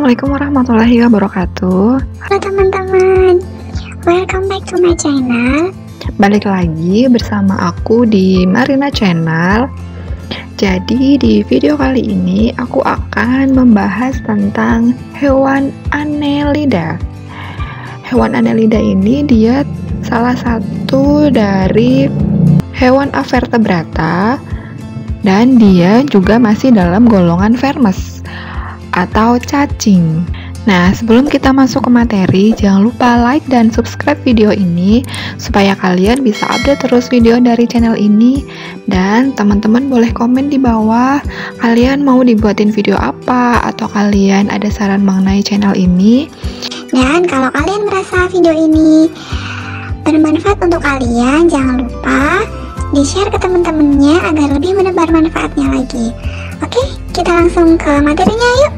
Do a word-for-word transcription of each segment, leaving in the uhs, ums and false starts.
Assalamualaikum warahmatullahi wabarakatuh. Halo teman-teman, welcome back to my channel. Balik lagi bersama aku di Marina Channel. Jadi di video kali ini aku akan membahas tentang hewan Annelida. Hewan Annelida ini dia salah satu dari hewan avertebrata dan dia juga masih dalam golongan vermes atau cacing. Nah, sebelum kita masuk ke materi, jangan lupa like dan subscribe video ini supaya kalian bisa update terus video dari channel ini. Dan teman-teman boleh komen di bawah kalian mau dibuatin video apa atau kalian ada saran mengenai channel ini. Dan kalau kalian merasa video ini bermanfaat untuk kalian, jangan lupa di-share ke teman-temannya agar lebih menebar manfaatnya lagi. Oke, kita langsung ke materinya yuk.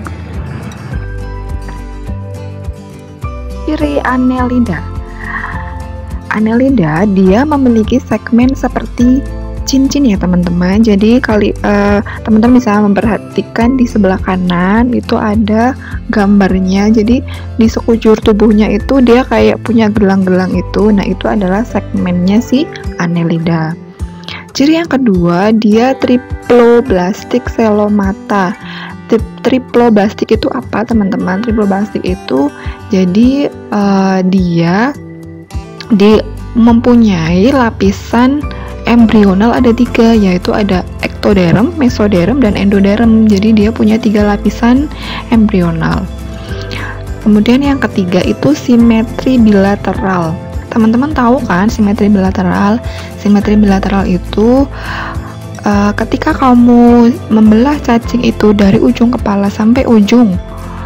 Ciri Annelida. Annelida dia memiliki segmen seperti cincin ya teman-teman. Jadi kali uh, teman-teman bisa memperhatikan di sebelah kanan itu ada gambarnya. Jadi di sekujur tubuhnya itu dia kayak punya gelang-gelang itu. Nah, itu adalah segmennya si Annelida. Ciri yang kedua, dia triploblastik selomata. Triploblastik itu apa teman-teman? Triploblastik itu jadi uh, dia di mempunyai lapisan embrional ada tiga, yaitu ada ectoderm, mesoderm, dan endoderm. Jadi dia punya tiga lapisan embrional. Kemudian yang ketiga itu simetri bilateral. Teman-teman tahu kan simetri bilateral? Simetri bilateral itu Uh, ketika kamu membelah cacing itu dari ujung kepala sampai ujung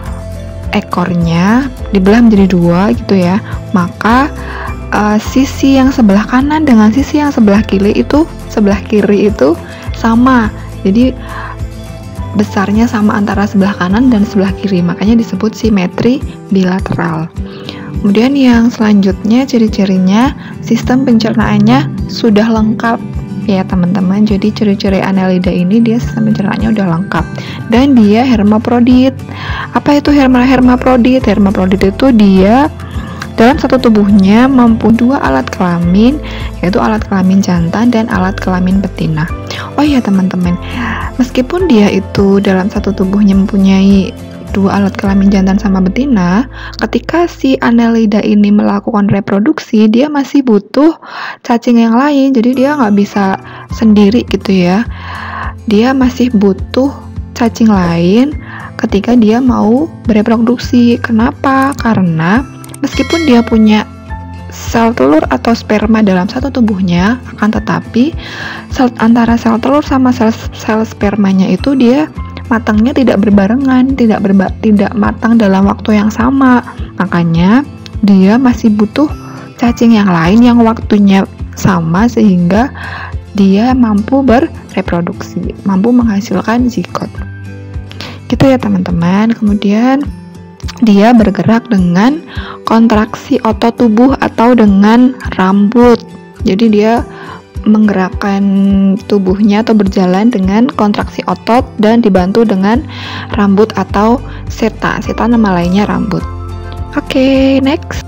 ekornya dibelah menjadi dua gitu ya, maka uh, sisi yang sebelah kanan dengan sisi yang sebelah kiri itu sebelah kiri itu sama, jadi besarnya sama antara sebelah kanan dan sebelah kiri, makanya disebut simetri bilateral. Kemudian yang selanjutnya ciri-cirinya sistem pencernaannya sudah lengkap ya teman-teman. Jadi ciri-ciri Annelida ini dia sistem pencernaannya udah lengkap dan dia hermaprodit. Apa itu herma hermaprodit? Hermaprodit itu dia dalam satu tubuhnya mampu dua alat kelamin, yaitu alat kelamin jantan dan alat kelamin betina. Oh iya teman-teman, meskipun dia itu dalam satu tubuhnya mempunyai dua alat kelamin jantan sama betina, ketika si Annelida ini melakukan reproduksi, dia masih butuh cacing yang lain, jadi dia nggak bisa sendiri gitu ya. Dia masih butuh cacing lain ketika dia mau bereproduksi. Kenapa? Karena meskipun dia punya sel telur atau sperma dalam satu tubuhnya, akan tetapi sel, antara sel telur sama sel, sel spermanya itu dia matangnya tidak berbarengan, tidak berba tidak matang dalam waktu yang sama. Makanya dia masih butuh cacing yang lain yang waktunya sama sehingga dia mampu bereproduksi, mampu menghasilkan zigot. Gitu ya teman-teman. Kemudian dia bergerak dengan kontraksi otot tubuh atau dengan rambut. Jadi dia menggerakkan tubuhnya atau berjalan dengan kontraksi otot dan dibantu dengan rambut atau seta. Seta nama lainnya rambut. Oke, okay, next.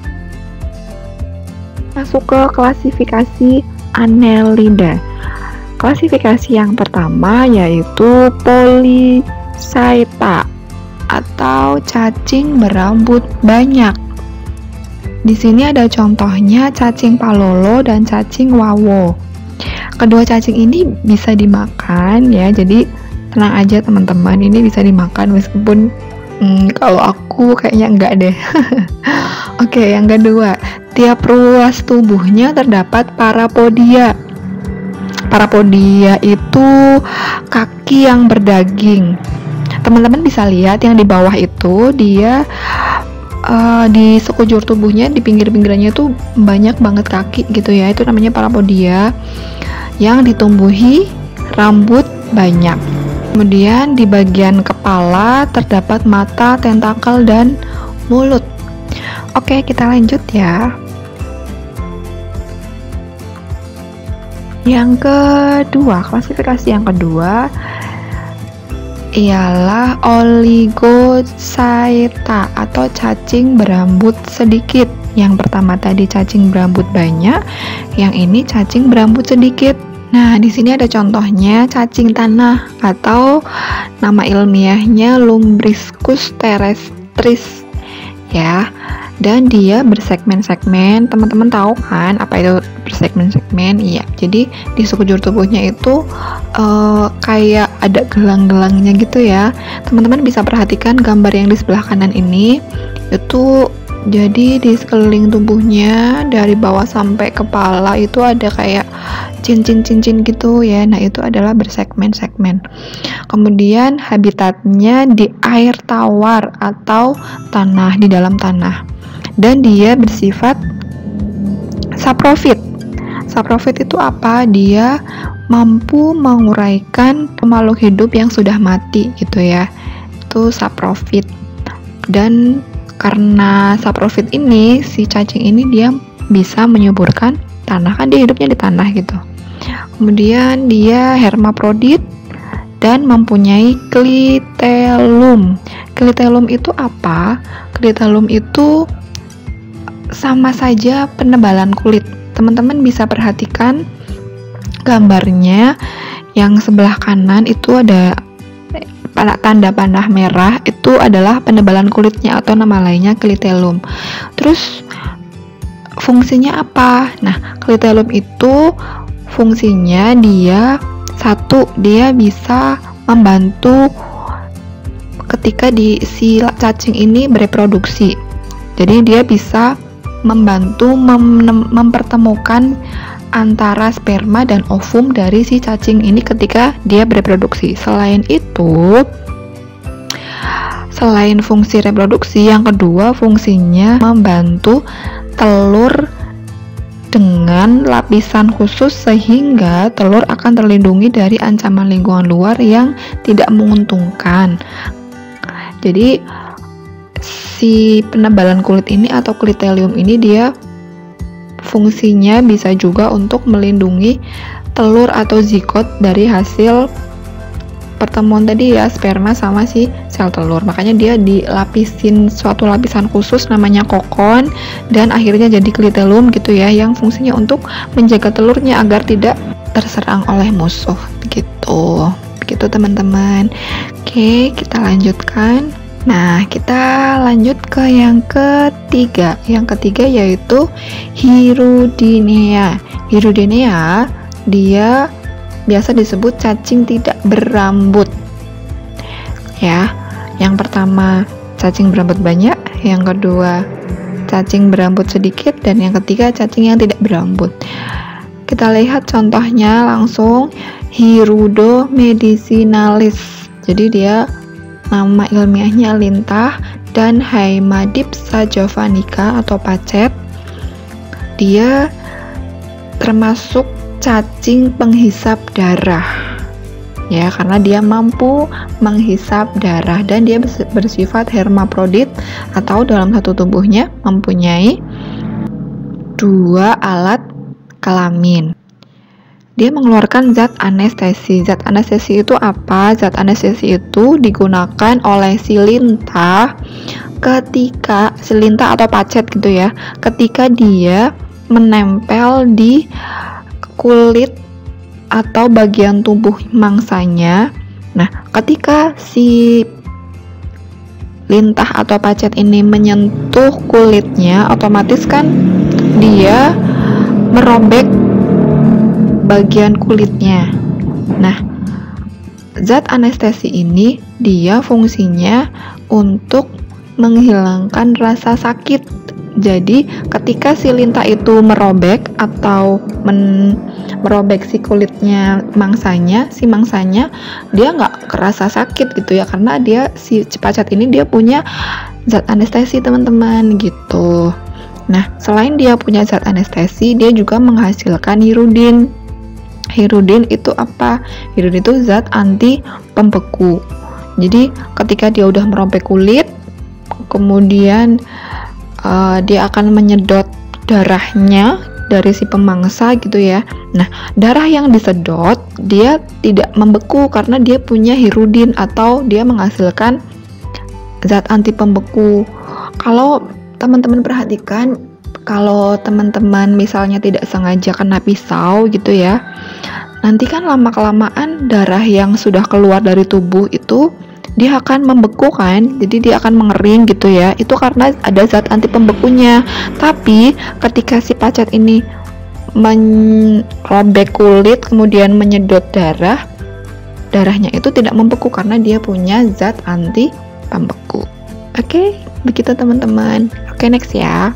Masuk ke klasifikasi Annelida. Klasifikasi yang pertama yaitu Polychaeta atau cacing berambut banyak. Di sini ada contohnya cacing palolo dan cacing wawo. Kedua cacing ini bisa dimakan ya, jadi tenang aja teman-teman, ini bisa dimakan meskipun hmm, kalau aku kayaknya enggak deh. Oke, okay, yang kedua, tiap ruas tubuhnya terdapat parapodia. Parapodia itu kaki yang berdaging. Teman-teman bisa lihat yang di bawah itu dia Uh, di sekujur tubuhnya di pinggir-pinggirnya tuh banyak banget kaki gitu ya, itu namanya parapodia yang ditumbuhi rambut banyak. Kemudian di bagian kepala terdapat mata, tentakel, dan mulut. Oke, kita lanjut ya. Yang kedua, klasifikasi yang kedua ialah oligochaeta atau cacing berambut sedikit. Yang pertama tadi cacing berambut banyak, yang ini cacing berambut sedikit. Nah, di sini ada contohnya cacing tanah atau nama ilmiahnya Lumbriscus terrestris ya. Dan dia bersegmen-segmen. Teman-teman tahu kan apa itu bersegmen-segmen? Iya. Jadi di sekujur tubuhnya itu uh, kayak ada gelang-gelangnya gitu ya. Teman-teman bisa perhatikan gambar yang di sebelah kanan ini. Itu jadi di sekeliling tubuhnya dari bawah sampai kepala itu ada kayak cincin-cincin gitu ya. Nah, itu adalah bersegmen-segmen. Kemudian habitatnya di air tawar atau tanah, di dalam tanah. Dan dia bersifat saprofit. Saprofit itu apa? Dia mampu menguraikan makhluk hidup yang sudah mati gitu ya. Itu saprofit. Dan karena saprofit ini, si cacing ini dia bisa menyuburkan tanah, kan dia hidupnya di tanah gitu. Kemudian dia hermaprodit dan mempunyai klitelum. Klitelum itu apa? Klitelum itu sama saja penebalan kulit. Teman-teman bisa perhatikan gambarnya yang sebelah kanan itu ada tanda panah merah, itu adalah penebalan kulitnya atau nama lainnya klitelum. Terus fungsinya apa? Nah, klitelum itu fungsinya dia satu, dia bisa membantu ketika di si cacing ini bereproduksi. Jadi dia bisa membantu mem- mempertemukan antara sperma dan ovum dari si cacing ini ketika dia bereproduksi. Selain itu, selain fungsi reproduksi, yang kedua fungsinya membantu telur dengan lapisan khusus sehingga telur akan terlindungi dari ancaman lingkungan luar yang tidak menguntungkan. Jadi si penebalan kulit ini atau klitelium ini dia fungsinya bisa juga untuk melindungi telur atau zigot dari hasil pertemuan tadi ya, sperma sama si sel telur. Makanya dia dilapisin suatu lapisan khusus namanya kokon dan akhirnya jadi klitelium gitu ya, yang fungsinya untuk menjaga telurnya agar tidak terserang oleh musuh begitu. Begitu teman-teman. Oke, kita lanjutkan. Nah, kita lanjut ke yang ketiga. Yang ketiga yaitu Hirudinea. Hirudinea, dia biasa disebut cacing tidak berambut. Ya, yang pertama cacing berambut banyak, yang kedua cacing berambut sedikit, dan yang ketiga cacing yang tidak berambut. Kita lihat contohnya langsung, Hirudo medicinalis. Jadi dia nama ilmiahnya lintah, dan Haemadipsa javanica atau pacet. Dia termasuk cacing penghisap darah. Ya, karena dia mampu menghisap darah dan dia bersifat hermaprodit atau dalam satu tubuhnya mempunyai dua alat kelamin. Dia mengeluarkan zat anestesi. Zat anestesi itu apa? Zat anestesi itu digunakan oleh si lintah ketika si lintah atau pacet gitu ya, ketika dia menempel di kulit atau bagian tubuh mangsanya. Nah, ketika si lintah atau pacet ini menyentuh kulitnya, otomatis kan dia merobek bagian kulitnya. Nah, zat anestesi ini dia fungsinya untuk menghilangkan rasa sakit. Jadi, ketika si lintah itu merobek atau men merobek si kulitnya mangsanya, si mangsanya dia nggak kerasa sakit gitu ya, karena dia si pacet ini dia punya zat anestesi teman-teman gitu. Nah, selain dia punya zat anestesi, dia juga menghasilkan hirudin. Hirudin itu apa? Hirudin itu zat anti pembeku. Jadi ketika dia udah merobek kulit, kemudian uh, dia akan menyedot darahnya dari si pemangsa gitu ya. Nah, darah yang disedot dia tidak membeku karena dia punya hirudin atau dia menghasilkan zat anti pembeku. Kalau teman-teman perhatikan, kalau teman-teman misalnya tidak sengaja kena pisau gitu ya, nanti kan lama-kelamaan darah yang sudah keluar dari tubuh itu dia akan membeku kan, jadi dia akan mengering gitu ya. Itu karena ada zat anti pembekunya. Tapi ketika si pacat ini merobek kulit kemudian menyedot darah, darahnya itu tidak membeku karena dia punya zat anti pembeku. Oke, begitu teman-teman. Oke, next ya.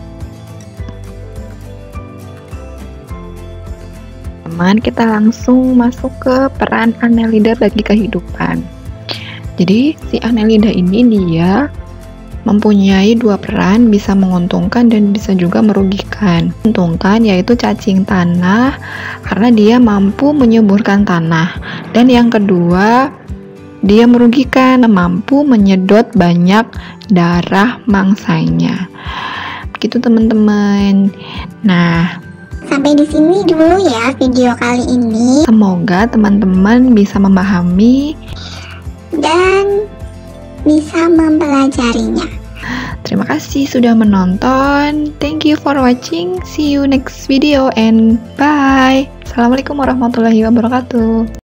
Teman, kita langsung masuk ke peran Annelida bagi kehidupan. Jadi si Annelida ini dia mempunyai dua peran, bisa menguntungkan dan bisa juga merugikan. Menguntungkan yaitu cacing tanah karena dia mampu menyuburkan tanah, dan yang kedua dia merugikan, mampu menyedot banyak darah mangsanya. Begitu teman-teman. Nah, sampai di sini dulu ya video kali ini. Semoga teman-teman bisa memahami dan bisa mempelajarinya. Terima kasih sudah menonton. Thank you for watching. See you next video and bye. Assalamualaikum warahmatullahi wabarakatuh.